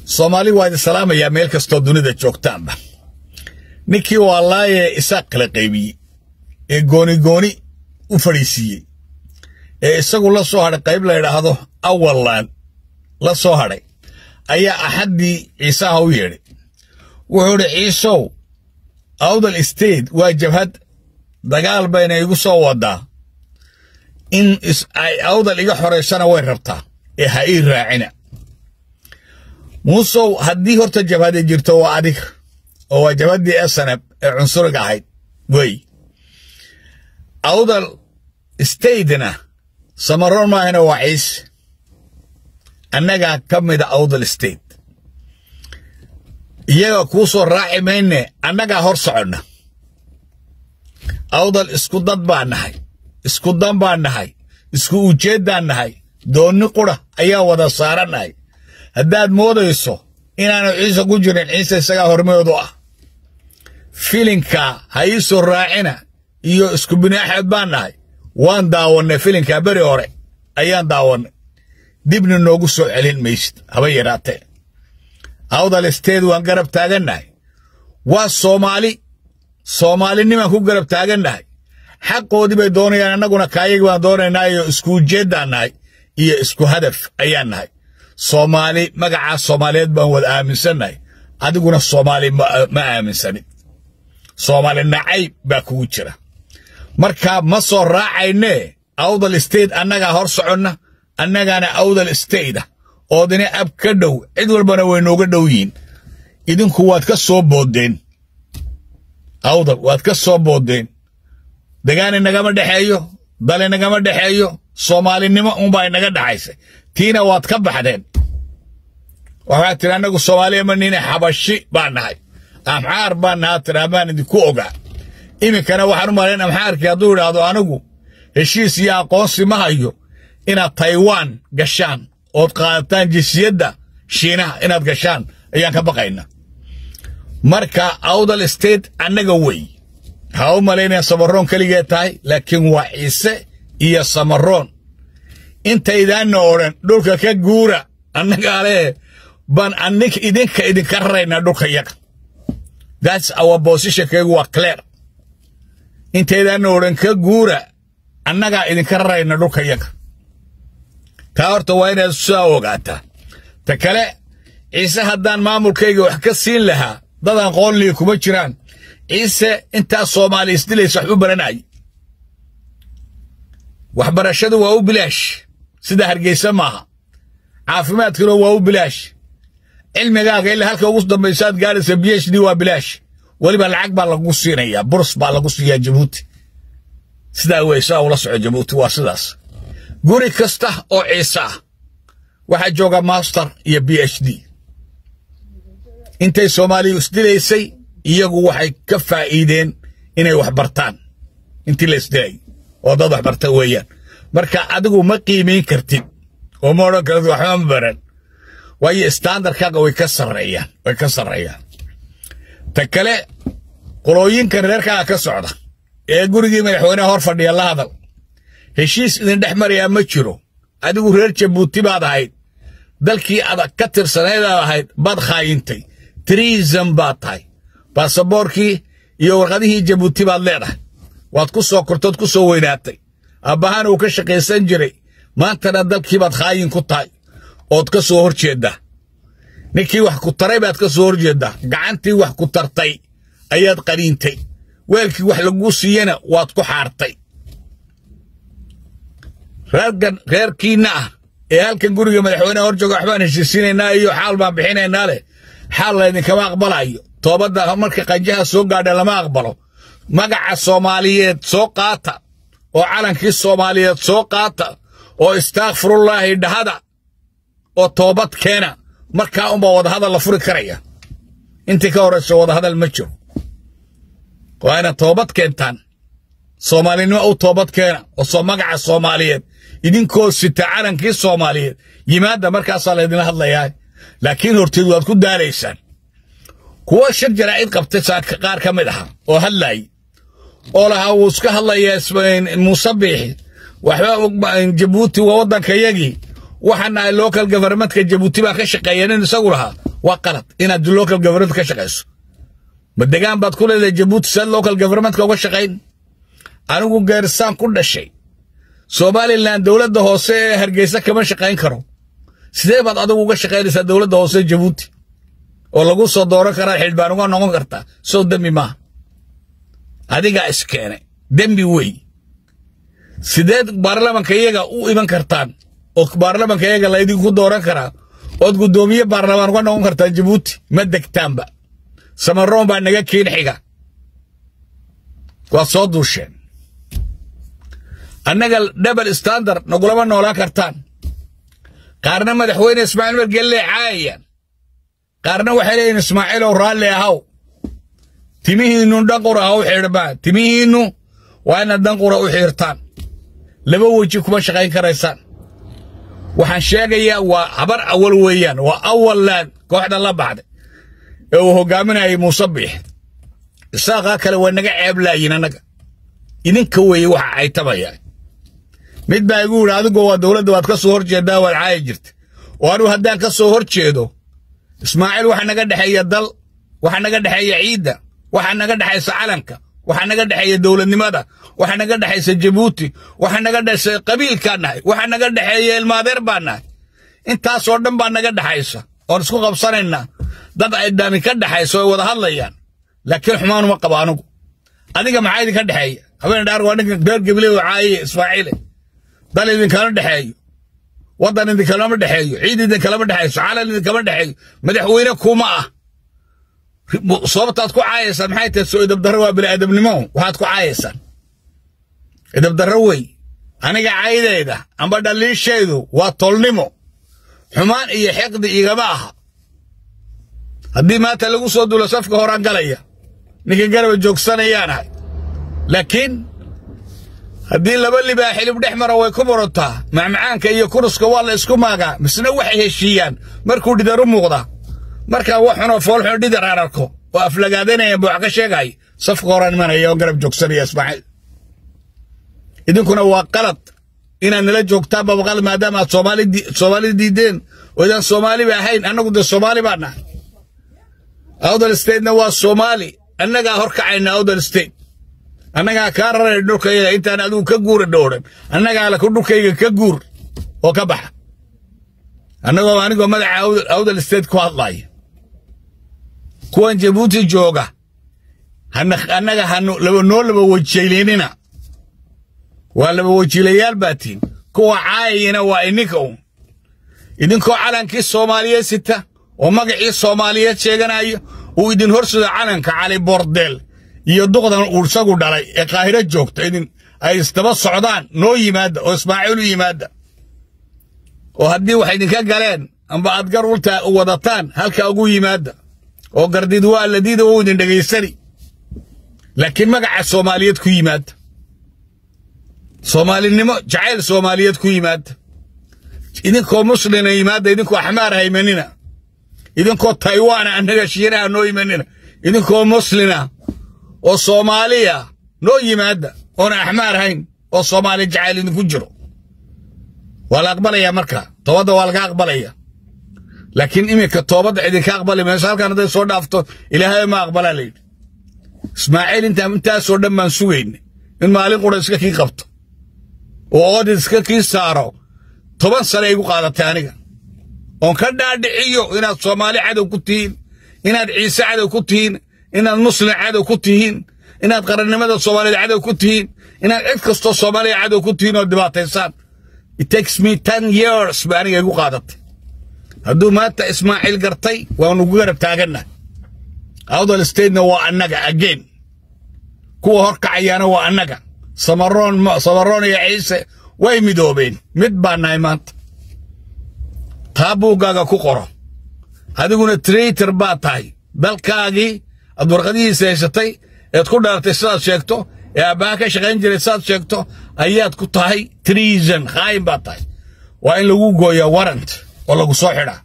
Soomaali waa idin salaamaya meel kastoo dunida joogtaanba. Ninkii wallaahi isaaq kala qaybiyey ee gooni u fadhiisiyey ee isagu la soo hadhay qayb la yidhaahdo Awalan la soo hadhay ayaa axadii Ciisaha u yeedhay. Wuxuu yidhi Ciisow Awdal State waa jabhad dagaal bayna igu soo wadaa in ay Awdal iga xoreysana way rabtaa ee ha ii raacina. Muusow haddii horta jabhad jirto waa adig oo waa jabhadii SNP ee cunsuriga ahayd way Awdal State-na Samaroon maahina waa Ciise annaga ka mid ah Awdal State iyaga ku soo raaci mayne annaga hor soconna. Awdal isku dad baan nahay isku dan baan nahay isku ujeedaan nahay dooni qura ayaa wada saaranahay. haddaad moodayso inaanu Ciise ku jirin Ciise isaga hormeedu ah filinka ha ii soo raacina iyo isku binaaxad baan nahay waan daawanay filinka bari hore ayaan daawanay dibna noogu soo celin maysid haba yaraatee. Awdal State waan garab taagannahay waa Soomaalinimaan ku garab taagannahay xaqoodii bay doonayaan annaguna kaayagi baan doonaynaa iyo isku ujeedaan nahay iyo isku hadaf ayaan nahay. Soomaali magaca Soomaaliyeed baan wada aaminsannahay adiguna Soomaali ma aaminsanin. Soomaali nacayb baa kugu jira marka ma soo raacayne Awdal State annaga hor soconna annagana Awdal State oo dina ab ka dhow cid walbana way nooga dhow yihiin. idinku waad ka soo boodeen Awdal waad ka soo boodeen deegaan nagama dhaxeeyo dal nagama dhaxeeyo Soomaalinimo baa inaga dhaxaysay tiina waad ka baxdeen. waxaad tiri anagu Soomaaliya ma nina xabashi baan nahay amxaar baan nahay tiraabaan idinku ogaa. iminkana waxaan u maleynaa amxaarkii hadduu yidhaahdo anigu heshiis iyo aqoonsi ma hayo inaad Taiwan gashaan ood qaadataan jinsiyadda Shiinaha inaad gashaan ayaan ka baqaynaa. marka Awdal State annaga wey ha u maleynaa Samaroon kaliya tahay laakiin waa Ciise iyo Samaroon intaydaan oran dhulka ka guura annaga ale ban idinka rarayna dhulka yaga. That's our position kaygu waa clear. intaydaan oran ka guura annaga idinka rarayna dhulka yaga. ta horta waa inaad soo ogaataa. ta kale Ciise haddaan maamulkayga wax ka siin lahaa dadan qoonli kuma jiraan. Ciise inta Soomaali isdilayso wax u baranay waxbarashadu waa u bilaash sida Hargeysa maaha. caafimaadkuna waa u bilaash cilmigaaga ilaa halka ugu dambaysaad gaaraysa PhD waa bilaash waliba lacag baa lagu siinayaa burs baa lagu siiyaa Djibouti sida weysa ula socod Djibouti waa sidaas. guri kasta oo Ciise waxa jooga master iyo PhD. intay Soomaali isdilaysay iyagu waxay ka faa'iideen inay wax bartaan intii la isdilay oo dad wax barta weeyaan. marka adigu ma qiimeyn kartid oo ma oran kartid waxba ma baran waayo standardkaaga way ka sarreeyaan. ta kale qolooyinka reerkaaga ka socda ee gurigii madaxweynaha hor fadhiya la hadal heshiis idin dhex maraya ma jiro. adigu reer Djibouti baad ahayd dalkii aad ka tirsanayd ahayd baad khaayintay treason baad tahay. baasaboorkii iyo warqadihii Djibouti baad leedahay waad ku soo kortood ku soo weynaatay abbahan uu ka shaqaysan jiray maantana dalkii baad khaayin ku tahay ood ka soo horjeedaa. ninkii wax ku taray baad ka soo horjeedaa gacantii wax ku tartay ayaad qariintay weelkii wax lagu siiyana waad ku xaartay. reerkiina ee halkan guriga madaxweynaha hor jooga waxbaan heshiisinaynaa iyo xaal baan bixinaynaa leh xaal laydinkama aqbalayo. toobadda marka qanjaha soo gaadha lama aqbalo. magaca Soomaaliyeed soo qaata oo calankii Soomaaliyeed soo qaata oo astaghfirullaahi dhahada oo toobad keena markaa wada hadal la furi karaya. intii ka horeyso wada hadal ma jiro. waa ina toobad keentaan Soomaalinimo u toobad keena oo soo magaca Soomaaliyeed idinkoo sita calankii Soomaaliyeed yimaada markaas la idin hadlayaa. laakiin horteed waad ku daalaysaan. kuwa shir jaraa'id qabtay qaar ka mid ah oo hadlay oo laha uu iska hadlaya Muuse Biixi waxba Djibouti waa wadanka yagi waxana local government ka Djibouti baa ka shaqeeyeen isagu laha وقلت إن اللوكال جفرمنت كشقيس بدقان بعد كل اللي جيبوتي سال لوكال جفرمنت كوشقين أنا أقول جارسان كل شيء سومالي لان دولة ده هوسي هرجيسة كمان شقين كرو سيدي بعد أدو شقين سال دولة ده هوسي جيبوتي والله قول صدورة كرا حلبانوغا نوغا كرتا سو دمي ما هذه قا إسكيني دمي وي سيدي بارلمان كييغا او إيمان كرتان او بارلمان كييغا لا يدين كو دورة كرا ood gudoomiye baarlamaan ku noqon kartaa Djibouti ma degtaanba samaroon baa naga keen xiga waa soo duusheen annaga double standard nagulama noola kartaan qaarna madaxweyne Ismaaciil Margelle caayaan qaarna waxay leeyihiin Ismaaciil oo raalli ahaw timihiinu dhanqura ahaw xirba timihiinu waa in dhanqura u xirtaan laba waji kuma shaqayn karaysaan waxaan sheegayaa waa habar awal weeyaan waa awalan kooxda la baxday ee uu hogaaminayay Musabbix isaaqa kale waa naga ceeb laayin anaga idinka weey waxa ay tabayaan mid baa igu yiri adigu waa dawladda waad ka soo horjeedaa wal caay jirta oo anu haddaan ka soo horjeedo Ismaaciil waxa naga dhaxeeya dal waxa naga dhaxeeya ciida waxa naga dhaxeeya calanka waxa naga dhaxeeya dawladnimada waxa naga dhaxeeya Djibouti waxa naga dhaxeeya qabiilkanahay waxa naga dhaxeeya ilmaadeer baanahay intaas oo dhan baa naga dhaxeeysa oo isku qabsanayna dad ay daami ka dhaxeeyso wada hadlayaan laakiin xumaanu ma qabaano adiga maxay idin ka dhaxeeya habeen dhaar waa ninka beer gabley oo caayay Ismaaciil dal idin kala dhaxeeyo wadan idin kala ma dhaxeeyo ciid idin kala ma dhaxeeyo calan idin kala dhaxeeyo madaxweyne kuma ah صوبتات كو عايسان maxay tahay soo idab darro waa bini aadamnimo waxaad ku caaysan idab darro way aniga caaydeeda amba dhaliishaydu waa tolnimo xumaan iyo xiqdi igama aha haddii maanta lagu soo duulo safka horaan galaya ninka garab joogsanayaanahay laakiin haddii laba libaa xilib dhexmara way ku murantaa macmacaanka iyo kuruska waa la isku maagaa misna waxay heshiiyaan markuu dhidar u muuqda marka waxuna foolxo dhidar arko oo aflagaadanaya buu ka sheegay safka horaan manaya oo garab joogsanaya Ismaaciil idinkuna waa qalad inaan nala joogtaa babaqal maadaama Soomaali diideen oo idan Soomaali ba ahayn anagu de Soomaali baana awdal state-na waa Soomaali annaga horkacayna awdal state annaga ka raray dhulkayga intaan adigu ka guur dhooran annaga la ku dhulkayga ka guur oo ka bax anagoo madaxa awdal state ku hadlay kuwan Djibouti jooga annaga hanu laba wajiileynina waa laba wajiilayaal baatiin kuwa caayina waa idinkoo calankii Soomaaliyeed sita oo magacii Soomaaliyeed sheeganayo uu idin horsada calanka Cali Bordel iyo duqdan uu isagu dhalay ee Qaahiro joogta idin ay istaba socdaan noo yimaada oo Ismaaciil u yimaada oo haddii wax idinka galeen amba aad gar ulta wadataan halka ugu yimaada oo gardid waa la diido oo idin dhageysani laakiin magaca Soomaaliyeed ku yimaada Soomaalinimo jacayl Soomaaliyeed ku yimaada idinkoo muslimiin yimaada idinkoo axmaar haymanina idinkoo Taiwan annaga shiinaha noo yimaanina idinkoo muslimiina oo Soomaaliya noo yimaada oo axmaar hayn oo Soomaali jacayl idinku jiro wala aqbalaya marka toobada waa laga aqbalaya laakiin imika toobada idinka aqbali meesha halkan haday soo dhaafto Ilaahay ma aqbala leey Ismaaciil inta soo dhamaan sugeyn in maalin qura iska kii qabto oo iska kii saaro 10 sano igu qaadatay aniga oo ka dhaadhiciyo inaad Soomaali cadow ku tihiin inaad Ciise cadow ku tihiin inaad Muslim cadow ku tihiin inaad qarannimada Soomaaliyeed cadow ku tihiin inaad cid kasto Soomaali cadow ku tihiin oo dhibaataysan it takes me 10 years baan igu qaadatay hadduu maanta Ismaaciil gartay waan ugu garab taagana awdal state-na waa annaga again kuwa horkacayana waa annaga samaroon iyo Ciise way midoobeen mid baan nahay maanta taabuugaaga ku qoro adiguna traitor baa tahay dalkaagii aad warqadihiisa haysatay eed ku dhaartay sidaad sheegto ee aabbaha ka shaqayn jiray sidaad sheegto ayaad ku tahay treason khaa'in baa tahay waa in lagu gooyaa warrant oo lagu soo xidhaa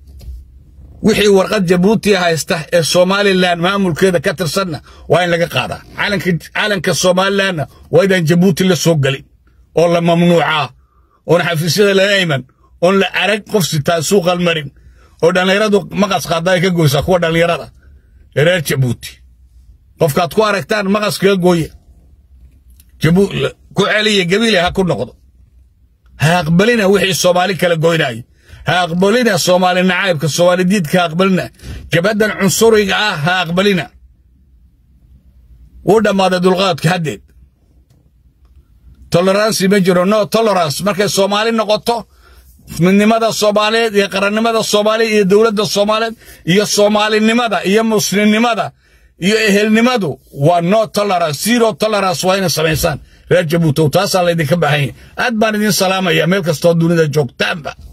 wixii warqad Djibouti haysta ee Somaliland maamulkeeda ka tirsanna waa in laga qaadaa calanka Somaliland waa in Djibouti la soo galin oo la mamnuuca oo xafiisyada la ayman oo la arag qof sitaa suuq almarin oo dhalinyaradu maqas qaaday ka gooysa kuwa dhalinyarada reer Jabuuti qofkaad ku aragtaan maqas ka gooya Jabuuti ku celiya gabiile ha ku noqdo ha aqbalina wixii Soomaali kala gooynay ha aqbalina Soomaali nacaybka Soomaali diidka ha aqbalina jabadan cunsuriga ah ha aqbalina ودماده دلقات كهدد tolerance ma jiro no tolerance markay Soomaali noqoto midnimada Soomaaliyeed iyo qarannimada Soomaaliyeed iyo dawladda Soomaaliyeed iyo Soomaalinimada iyo muslimnimada iyo ehelnimadu waa no tolerance zero tolerance waa inay sameeyaan reer Jabuuti taas la idin ka baahan yahay aad baan idin salaamaya meel kasta oo dunida joogtaanba